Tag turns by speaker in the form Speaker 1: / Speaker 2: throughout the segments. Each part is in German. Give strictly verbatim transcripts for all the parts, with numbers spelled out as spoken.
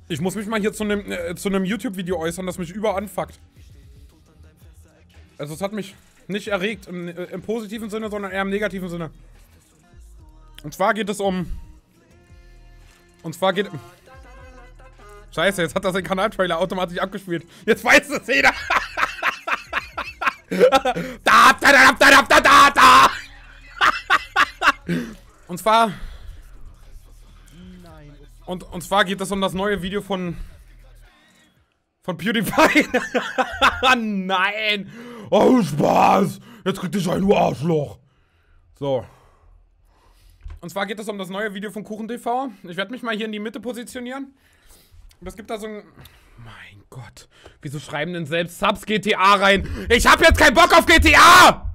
Speaker 1: Ich muss mich mal hier zu einem äh, zu einem YouTube-Video äußern, das mich über anfuckt. Also es hat mich nicht erregt im, äh, im positiven Sinne, sondern eher im negativen Sinne. Und zwar geht es um... Und zwar geht... Scheiße, jetzt hat das den Kanaltrailer automatisch abgespielt. Jetzt weiß es jeder. da, da, da, da, da, da, da. Und zwar... Und, und zwar geht es um das neue Video von... Von PewDiePie. Nein. Oh, Spaß. Jetzt krieg ich ein, du Arschloch. So. Und zwar geht es um das neue Video von KuchenTV. Ich werde mich mal hier in die Mitte positionieren. Und es gibt da so ein... Mein Gott. Wieso schreiben denn selbst Subs G T A rein? Ich hab jetzt keinen Bock auf G T A!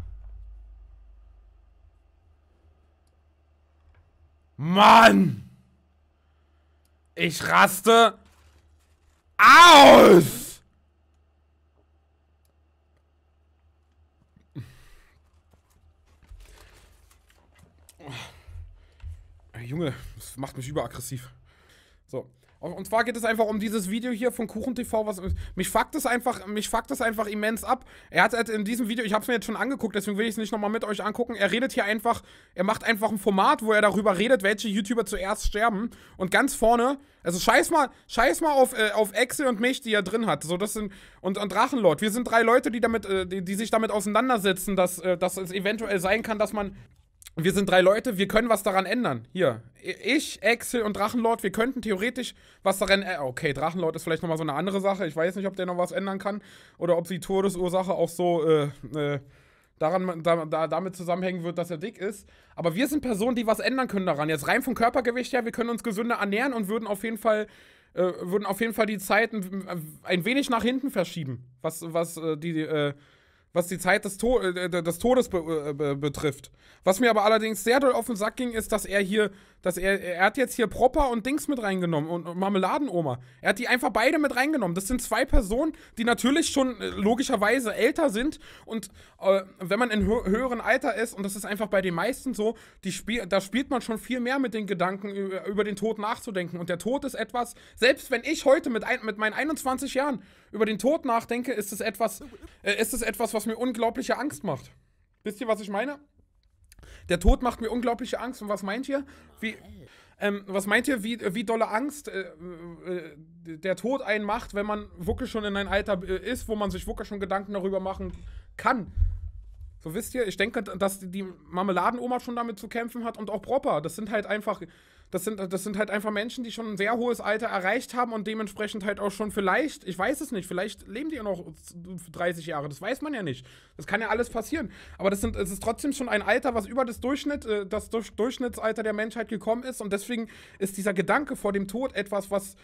Speaker 1: Mann! Ich raste aus! Junge, das macht mich überaggressiv. So. Und zwar geht es einfach um dieses Video hier von KuchenTV, was mich fuckt es einfach, mich fuckt es einfach immens ab. Er hat halt in diesem Video, ich habe es mir jetzt schon angeguckt, deswegen will ich es nicht nochmal mit euch angucken. Er redet hier einfach, er macht einfach ein Format, wo er darüber redet, welche YouTuber zuerst sterben. Und ganz vorne, also scheiß mal, scheiß mal auf, äh, auf Excel und mich, die er drin hat. So, das sind, und, und Drachenlord. Wir sind drei Leute, die damit, äh, die, die sich damit auseinandersetzen, dass, äh, dass es eventuell sein kann, dass man. Wir sind drei Leute, wir können was daran ändern. Hier, ich, Excel und Drachenlord, wir könnten theoretisch was daran ändern. Okay, Drachenlord ist vielleicht nochmal so eine andere Sache. Ich weiß nicht, ob der noch was ändern kann. Oder ob die Todesursache auch so äh, äh, daran, da, da, damit zusammenhängen wird, dass er dick ist. Aber wir sind Personen, die was ändern können daran. Jetzt rein vom Körpergewicht her, wir können uns gesünder ernähren und würden auf jeden Fall, äh, würden auf jeden Fall die Zeiten ein wenig nach hinten verschieben. Was, was äh, die, äh, was die Zeit des, to äh, des Todes be be betrifft. Was mir aber allerdings sehr doll auf den Sack ging, ist, dass er hier, dass er, er hat jetzt hier Propper und Dings mit reingenommen und, und Marmeladenoma. Er hat die einfach beide mit reingenommen. Das sind zwei Personen, die natürlich schon äh, logischerweise älter sind und äh, wenn man in hö höheren Alter ist, und das ist einfach bei den meisten so, die spiel da spielt man schon viel mehr mit den Gedanken, über, über den Tod nachzudenken. Und der Tod ist etwas, selbst wenn ich heute mit, ein, mit meinen einundzwanzig Jahren über den Tod nachdenke, ist es etwas, äh, ist es etwas, was mir unglaubliche Angst macht. Wisst ihr, was ich meine? Der Tod macht mir unglaubliche Angst. Und was meint ihr? Wie, ähm, was meint ihr, wie, wie dolle Angst äh, äh, der Tod einen macht, wenn man wirklich schon in ein Alter äh, ist, wo man sich wirklich schon Gedanken darüber machen kann? So, wisst ihr, ich denke, dass die Marmeladenoma schon damit zu kämpfen hat und auch Propper. Das sind halt einfach, das sind, das sind halt einfach Menschen, die schon ein sehr hohes Alter erreicht haben und dementsprechend halt auch schon vielleicht, ich weiß es nicht, vielleicht leben die ja noch dreißig Jahre, das weiß man ja nicht. Das kann ja alles passieren. Aber das sind, es ist trotzdem schon ein Alter, was über das Durchschnitt, das Durchschnittsalter der Menschheit gekommen ist und deswegen ist dieser Gedanke vor dem Tod etwas, was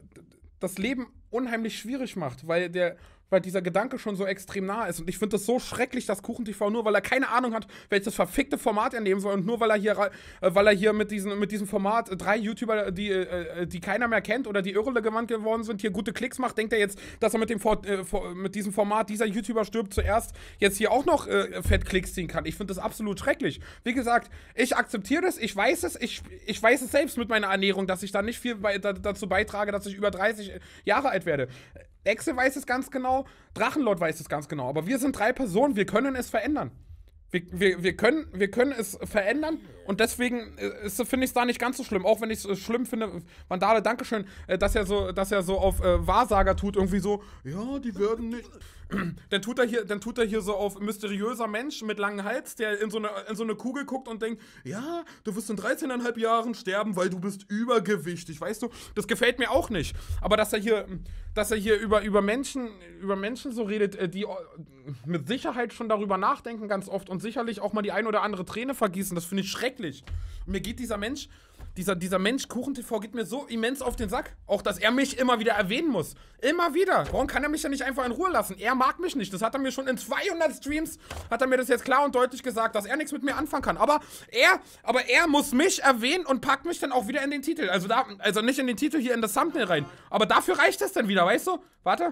Speaker 1: das Leben unheimlich schwierig macht, weil der weil dieser Gedanke schon so extrem nah ist. Und ich finde das so schrecklich, dass KuchenTV, nur weil er keine Ahnung hat, welches verfickte Format er nehmen soll und nur weil er hier, äh, weil er hier mit, diesen, mit diesem Format äh, drei YouTuber, die, äh, die keiner mehr kennt oder die irrelevant geworden sind, hier gute Klicks macht, denkt er jetzt, dass er mit, dem For äh, mit diesem Format, dieser YouTuber stirbt zuerst, jetzt hier auch noch äh, fett Klicks ziehen kann. Ich finde das absolut schrecklich. Wie gesagt, ich akzeptiere das, ich weiß es, ich, ich weiß es selbst mit meiner Ernährung, dass ich da nicht viel bei, da, dazu beitrage, dass ich über dreißig Jahre alt werde. Excel weiß es ganz genau, Drachenlord weiß es ganz genau, aber wir sind drei Personen, wir können es verändern. Wir, wir, wir, können, wir können es verändern und deswegen finde ich es da nicht ganz so schlimm, auch wenn ich es schlimm finde, Vandale, dankeschön, dass er so, dass er so auf äh, Wahrsager tut, irgendwie so, ja, die werden nicht... Dann tut, er hier, dann tut er hier so auf mysteriöser Mensch mit langem Hals, der in so, eine, in so eine Kugel guckt und denkt, ja, du wirst in dreizehneinhalb Jahren sterben, weil du bist übergewichtig, weißt du? Das gefällt mir auch nicht. Aber dass er hier, dass er hier über, über, Menschen, über Menschen so redet, die mit Sicherheit schon darüber nachdenken ganz oft und sicherlich auch mal die ein oder andere Träne vergießen, das finde ich schrecklich. Und mir geht dieser Mensch... Dieser, dieser Mensch KuchenTV geht mir so immens auf den Sack. Auch, dass er mich immer wieder erwähnen muss. Immer wieder. Warum kann er mich ja nicht einfach in Ruhe lassen? Er mag mich nicht. Das hat er mir schon in zweihundert Streams, hat er mir das jetzt klar und deutlich gesagt, dass er nichts mit mir anfangen kann. Aber er, aber er muss mich erwähnen und packt mich dann auch wieder in den Titel. Also, da, also nicht in den Titel, hier in das Thumbnail rein. Aber dafür reicht das dann wieder, weißt du? Warte.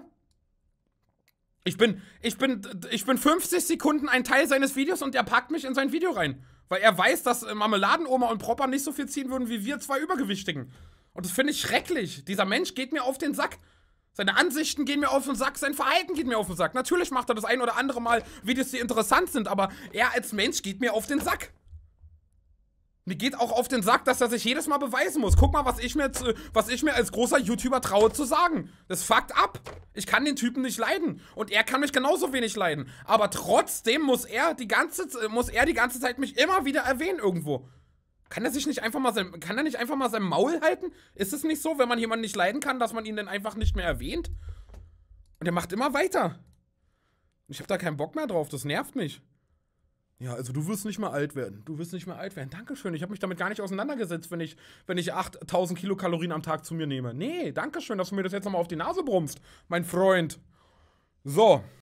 Speaker 1: Ich bin, ich bin, ich bin fünfzig Sekunden ein Teil seines Videos und er packt mich in sein Video rein. Weil er weiß, dass Marmeladenoma und Propper nicht so viel ziehen würden wie wir zwei Übergewichtigen. Und das finde ich schrecklich. Dieser Mensch geht mir auf den Sack. Seine Ansichten gehen mir auf den Sack, sein Verhalten geht mir auf den Sack. Natürlich macht er das ein oder andere Mal Videos, die interessant sind, aber er als Mensch geht mir auf den Sack. Mir geht auch auf den Sack, dass er sich jedes Mal beweisen muss. Guck mal, was ich mir, was ich mir als großer YouTuber traue zu sagen. Das fuckt ab. Ich kann den Typen nicht leiden. Und er kann mich genauso wenig leiden. Aber trotzdem muss er die ganze, muss er die ganze Zeit mich immer wieder erwähnen irgendwo. Kann er sich nicht einfach mal sein, kann er nicht einfach mal sein Maul halten? Ist es nicht so, wenn man jemanden nicht leiden kann, dass man ihn dann einfach nicht mehr erwähnt? Und er macht immer weiter. Ich habe da keinen Bock mehr drauf. Das nervt mich. Ja, also du wirst nicht mehr alt werden. Du wirst nicht mehr alt werden. Dankeschön. Ich habe mich damit gar nicht auseinandergesetzt, wenn ich, wenn ich achttausend Kilokalorien am Tag zu mir nehme. Nee, dankeschön, dass du mir das jetzt nochmal auf die Nase brummst, mein Freund. So.